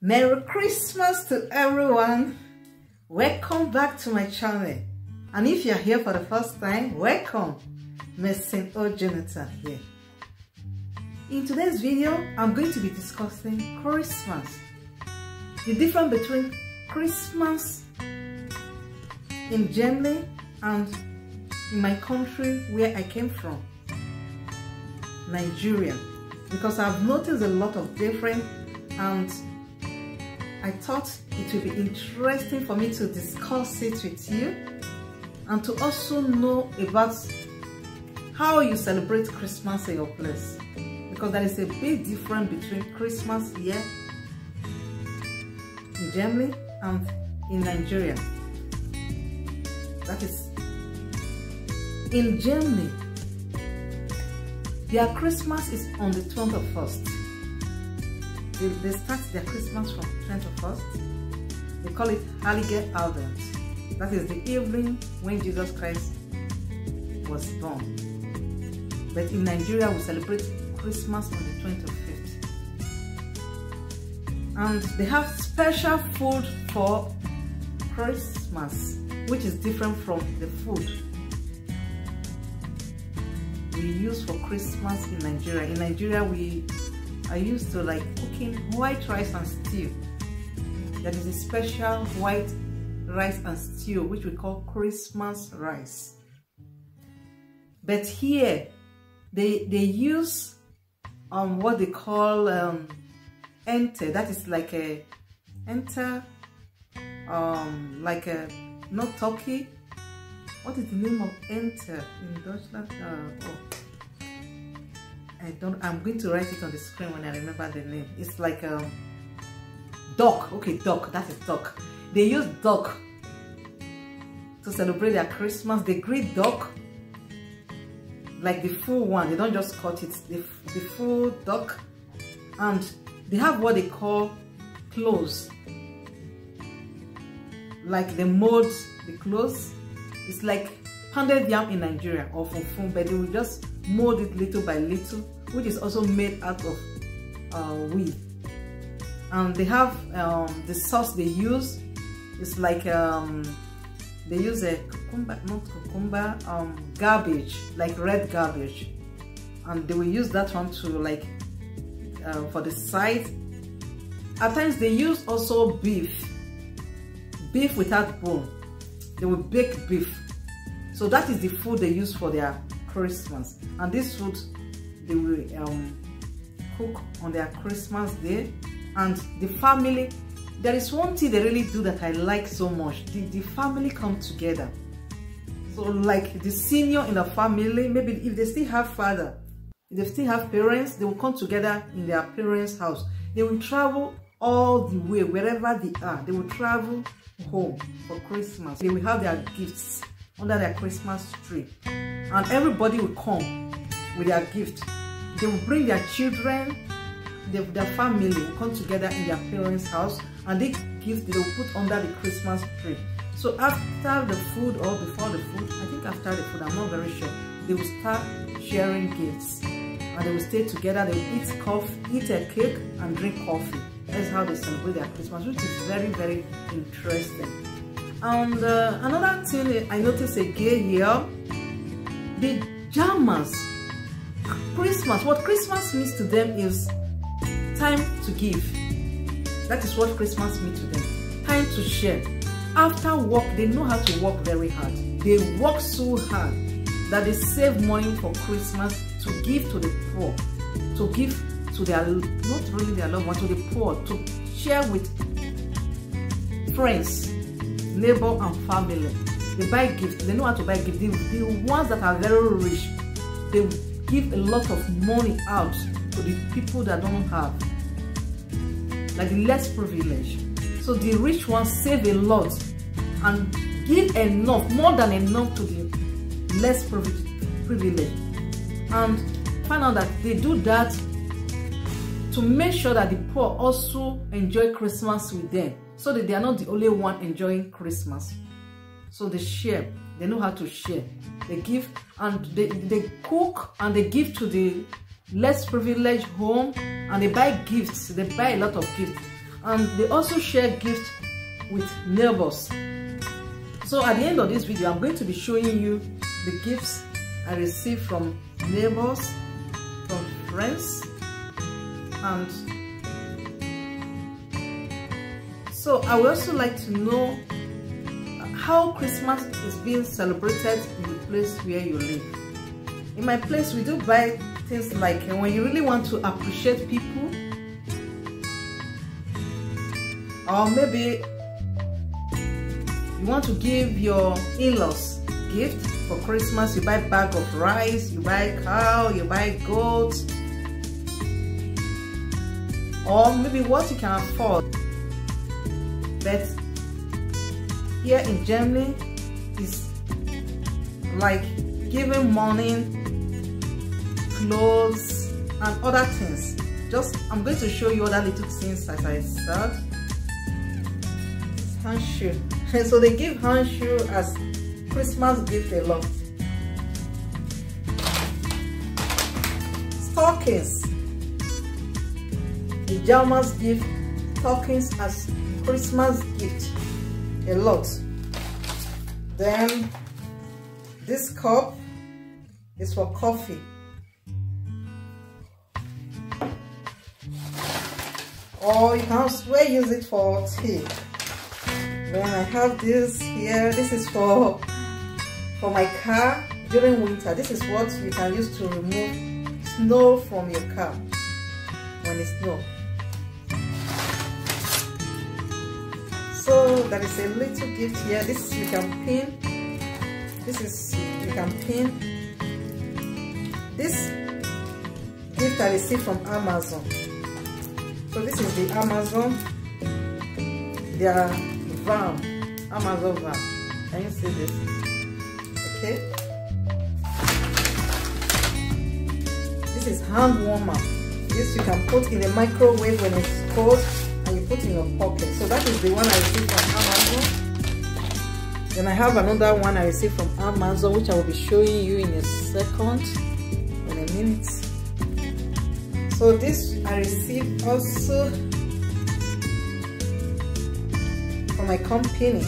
Merry Christmas to everyone. Welcome back to my channel. And if you're here for the first time, welcome. St. O. Jonathan here. In today's video, I'm going to be discussing Christmas. The difference between Christmas in Germany and in my country where I came from, Nigeria. Because I've noticed a lot of difference, and I thought it would be interesting for me to discuss it with you and to also know about how you celebrate Christmas in your place, because there is a big difference between Christmas here in Germany and in Nigeria. That is, in Germany, their Christmas is on the 21st. They start their Christmas from 21st. They call it Heilige Abend. That is the evening when Jesus Christ was born. But in Nigeria, we celebrate Christmas on the 25th. And they have special food for Christmas, which is different from the food we use for Christmas in Nigeria. In Nigeria, I used to like cooking white rice and stew. That is a special white rice and stew which we call Christmas rice. But here they use what they call ente. That is like a ente, like a not turkey. What is the name of ente in Deutschland? I'm going to write it on the screen when I remember the name. It's like duck. Okay, duck. That is duck. They use duck to celebrate their Christmas. They grill duck, like the full one. They don't just cut it. The full duck, and they have what they call clothes, like they mold the clothes. It's like pounded yam in Nigeria or fufu, but they will just mold it little by little, which is also made out of wheat. And they have the sauce they use. It's like they use a cucumber, not cucumber, garbage, like red garbage, and they will use that one to like for the side. At times they use also beef without bone. They will bake beef. So that is the food they use for their Christmas. And this food they will cook on their Christmas day. And the family, there is one thing they really do that I like so much. The family come together. So like the senior in the family, maybe if they still have father, if they still have parents, they will come together in their parents' house. They will travel all the way, wherever they are. They will travel home for Christmas. They will have their gifts under their Christmas tree, and everybody will come with their gift. They will bring their children, their family will come together in their parents' house, and they gifts they will put under the Christmas tree. So after the food or before the food, I think after the food, I'm not very sure, they will start sharing gifts, and they will stay together. They will eat coffee, eat a cake and drink coffee. That's how they celebrate their Christmas, which is very, very interesting. And another thing I noticed again here, the Germans, Christmas, what Christmas means to them is time to give. That is what Christmas means to them. Time to share. After work, they know how to work very hard. They work so hard that they save money for Christmas to give to the poor, to give to their, not really their loved ones, to the poor, to share with friends, neighbor and family. They buy gifts. They know how to buy gifts. The ones that are very rich, they give a lot of money out to the people that don't have, like the less privileged. So the rich ones save a lot and give enough, more than enough, to the less privileged. And find out that they do that to make sure that the poor also enjoy Christmas with them, so that they are not the only one enjoying Christmas. So they share. They know how to share. They give, and they cook, and they give to the less privileged home, and they buy gifts. They buy a lot of gifts. and they also share gifts with neighbors. So at the end of this video, I'm going to be showing you the gifts I received from neighbors, from friends, and so I would also like to know how Christmas is being celebrated in the place where you live. In my place, we do buy things like when you really want to appreciate people, or maybe you want to give your in-laws gift for Christmas. You buy a bag of rice, you buy cow, you buy goat, or maybe what you can afford. But here in Germany, it's like giving money, clothes, and other things. I'm going to show you other little things as I start. Handshoe. So they give handshoe as Christmas gift a lot. Stockings. The Germans give stockings as Christmas gift a lot. Then this cup is for coffee. Or you can also use it for tea. Then I have this here. This is for my car during winter. This is what you can use to remove snow from your car when it snows. So there is a little gift here. This you can pin. You can pin. This gift I received from Amazon. So this is the Amazon. Their van, Amazon van. Can you see this? Okay. This is hand warmer. This you can put in the microwave when it's cold, and you put in your pocket. So that is the one I received from Amazon. Then I have another one I received from Amazon, which I will be showing you in a second, in a minute. So this I received also from my company.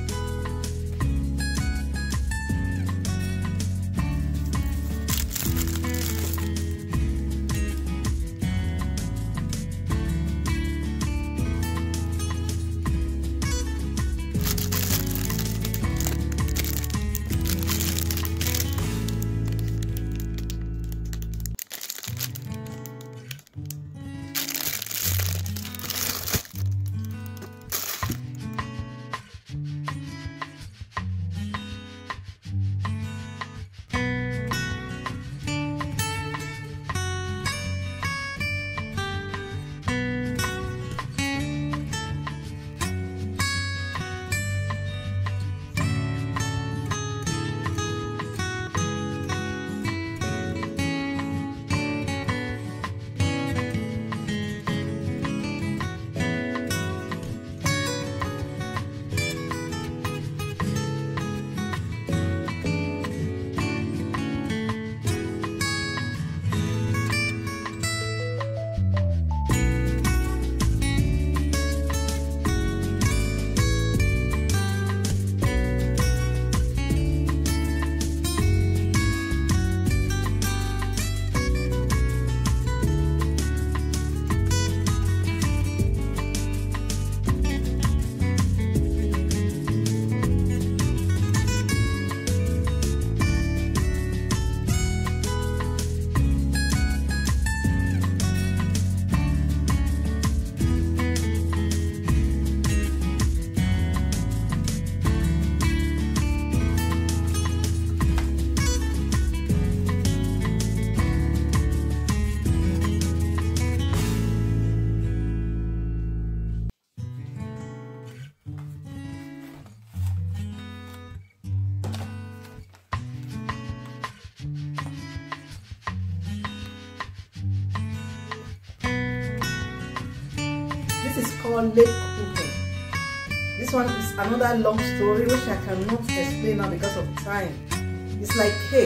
This is called Lebkuchen. This one is another long story which I cannot explain now because of time. It's like cake.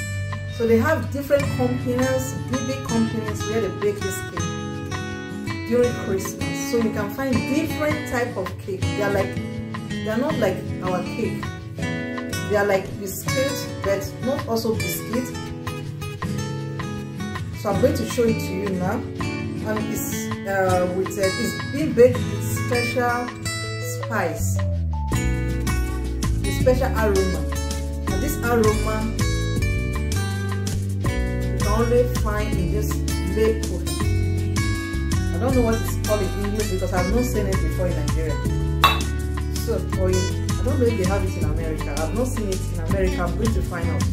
So they have different companies, big companies where they bake this cake during Christmas. So you can find different type of cake. They are not like our cake. They are like biscuits, but not also biscuit. So I'm going to show it to you now. And it's being baked with special spice, with special aroma. And this aroma you can only find in this lep cooking. I don't know what it's called in English because I've not seen it before in Nigeria. So, I don't know if they have it in America. I've not seen it in America. I'm going to find out.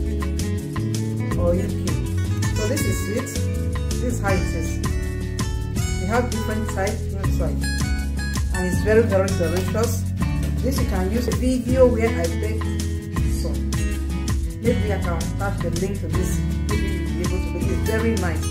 Or UK. So this is it. This is how it is. They have different types inside. And it's very, very delicious. This you can use a video where I baked some. Maybe I can attach the link to this. Maybe you'll be able to make it very nice.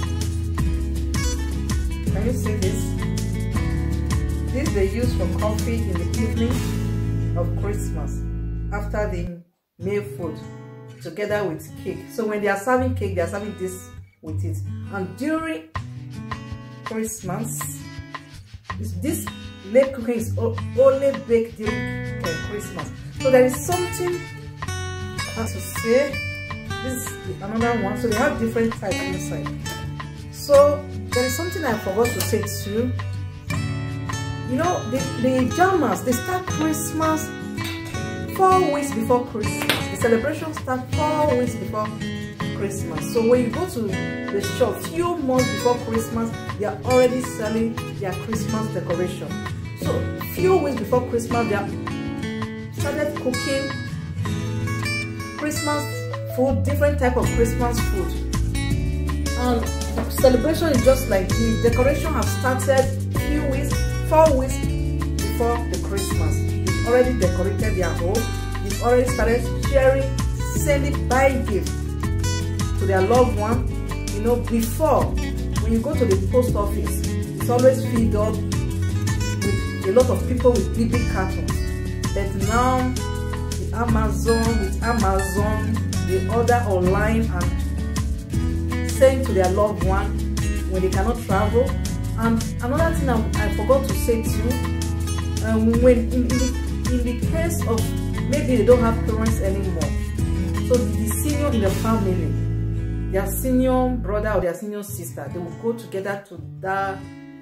Can you see this? This they use for coffee in the evening of Christmas after the meal food together with cake. So when they are serving cake, they are serving this with it. And during Christmas, this late cooking is only baked during Christmas. So there is something I have to say. This is another one. So they have different types inside. So there is something I forgot to say too. You know, the Germans, they start Christmas 4 weeks before Christmas. The celebration starts 4 weeks before Christmas. So when you go to the shop few months before Christmas, they are already selling their Christmas decoration. So few weeks before Christmas, they are started cooking Christmas food, different type of Christmas food. And the celebration is just like the decoration have started few weeks, 4 weeks before the Christmas. They've already decorated their home. They've already started sharing, sending, buying gifts to their loved one. You know, before, when you go to the post office, it's always filled up with a lot of people with big cartons. But now, with Amazon, they order online and send to their loved one when they cannot travel. And another thing I forgot to say too, when in the case of maybe they don't have parents anymore, so the senior in the family, their senior brother or their senior sister, they will go together to that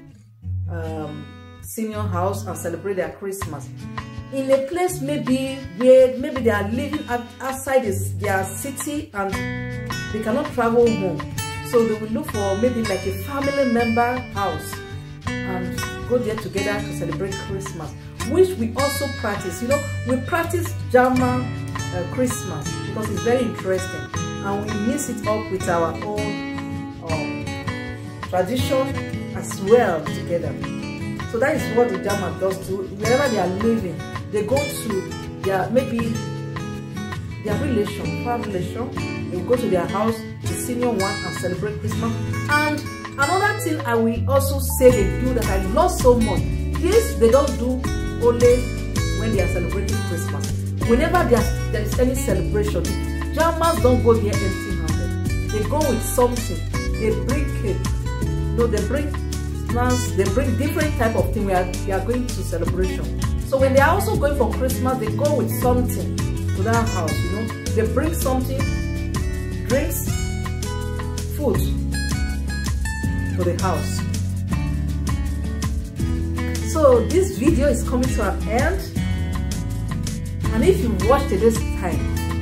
senior house and celebrate their Christmas in a place maybe where maybe they are living outside their city and they cannot travel home. So they will look for maybe like a family member house and go there together to celebrate Christmas, which we also practice. You know, we practice German Christmas because it's very interesting and we mix it up with our own tradition as well together. So that is what the German does too. Wherever they are living, they go to their maybe their far relation. They will go to their house, the senior one, and celebrate Christmas. And another thing I will also say they do that I love so much, this they don't do only when they are celebrating Christmas. Whenever there is any celebration, Germans don't go there empty-handed. They go with something. They bring cake. No, they bring snacks. They bring different type of thing where they are going to celebration. So when they are also going for Christmas, they go with something to that house. You know, they bring something, drinks, food to the house. So this video is coming to an end, and if you watched it this time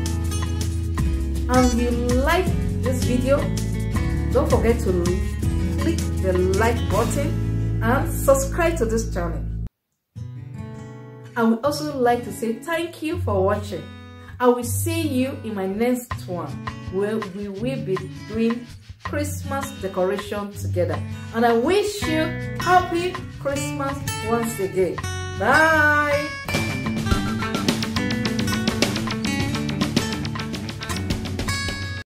and you like this video, don't forget to click the like button and subscribe to this channel. I would also like to say thank you for watching. I will see you in my next one where we will be doing Christmas decoration together. And I wish you happy Christmas once again. Bye.